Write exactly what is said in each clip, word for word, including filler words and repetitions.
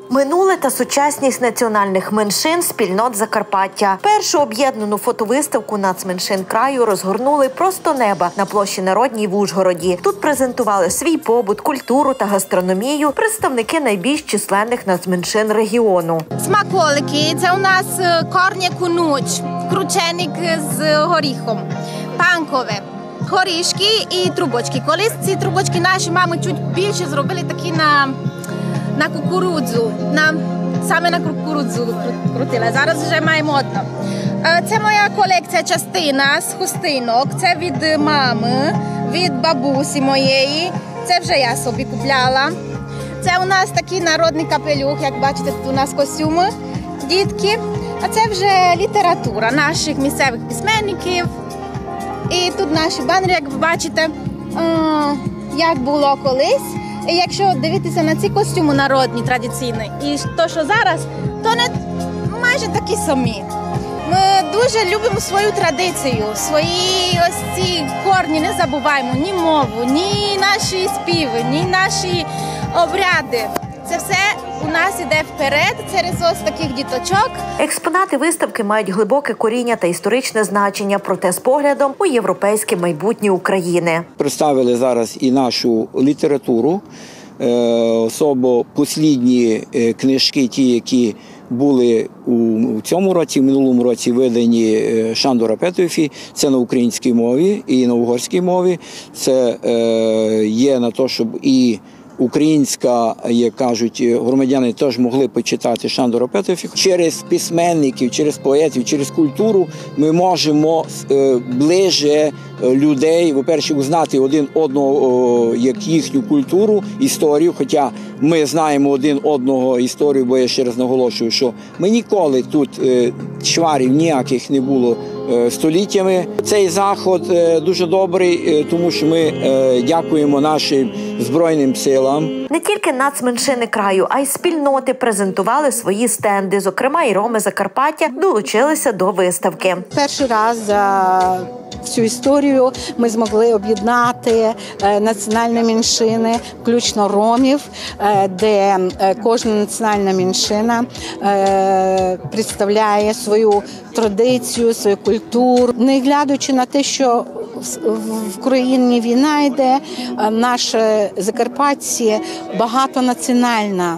Минуле та сучасність національних меншин спільнот Закарпаття. Першу об'єднану фотовиставку нацменшин краю розгорнули просто неба на площі Народній в Ужгороді. Тут презентували свій побут, культуру та гастрономію представники найбільш численних нацменшин регіону. Смаколики – це у нас корні кунуч, крученик з горіхом, панкове, горішки і трубочки. Колись ці трубочки наші мами чуть більше зробили такі на на кукурудзу, на, саме на кукурудзу крутила. Зараз вже маємо одно. Це моя колекція частина з хустинок. Це від мами, від бабусі моєї. Це вже я собі купляла. Це у нас такий народний капелюх, як бачите, тут у нас костюми, дітки. А це вже література наших місцевих письменників. І тут наші банери, як ви бачите, як було колись. І якщо дивитися на ці костюми народні, традиційні, і то, що зараз, то не майже такі самі. Ми дуже любимо свою традицію, свої ось ці корні, не забуваємо ні мову, ні наші співи, ні наші обряди. Це все у нас іде вперед через ось таких діточок. Експонати виставки мають глибоке коріння та історичне значення, проте з поглядом у європейське майбутнє України. Представили зараз і нашу літературу, особливо послідні книжки, ті, які були у цьому році, в минулому році видані Шандора Петофі, це на українській мові і на угорській мові. Це є на те, щоб і українська, як кажуть, громадяни теж могли почитати Шандора Петофі. Через письменників, через поетів, через культуру ми можемо ближче людей, по-перше, узнати один одного, як їхню культуру, історію, хоча ми знаємо один одного історію, бо я ще раз наголошую, що ми ніколи тут чварів ніяких не було століттями. Цей заход дуже добрий, тому що ми дякуємо нашим Збройним силам. Не тільки нацменшини краю, а й спільноти презентували свої стенди. Зокрема, і роми Закарпаття долучилися до виставки. Перший раз за всю історію ми змогли об'єднати національні меншини, включно ромів, де кожна національна меншина представляє свою традицію, свою культуру. Не глядячи на те, що в країні війна йде, наша Закарпаття багатонаціональна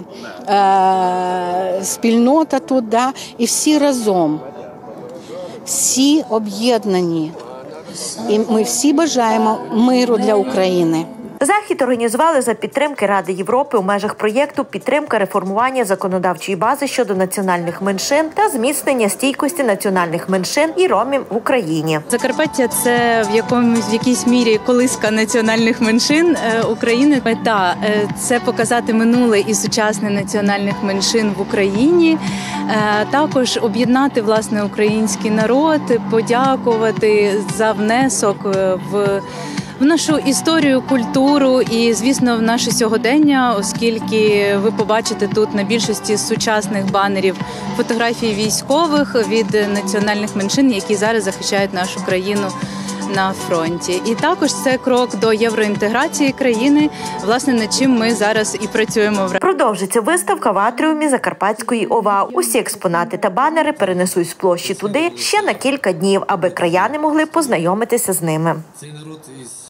спільнота тут, да, і всі разом, всі об'єднані. І ми всі бажаємо миру для України. Захід організували за підтримки Ради Європи у межах проєкту «Підтримка реформування законодавчої бази щодо національних меншин та зміцнення стійкості національних меншин і ромів в Україні». Закарпаття – це в якомусь в якійсь мірі колиска національних меншин України. Мета – це показати минуле і сучасне національних меншин в Україні, також об'єднати, власне, український народ, подякувати за внесок в в нашу історію, культуру і, звісно, в наше сьогодення, оскільки ви побачите тут на більшості сучасних банерів фотографії військових від національних меншин, які зараз захищають нашу країну на фронті. І також це крок до євроінтеграції країни, власне, над чим ми зараз і працюємо. Продовжиться виставка в атріумі Закарпатської ОВА. Усі експонати та банери перенесуть з площі туди ще на кілька днів, аби краяни могли познайомитися з ними.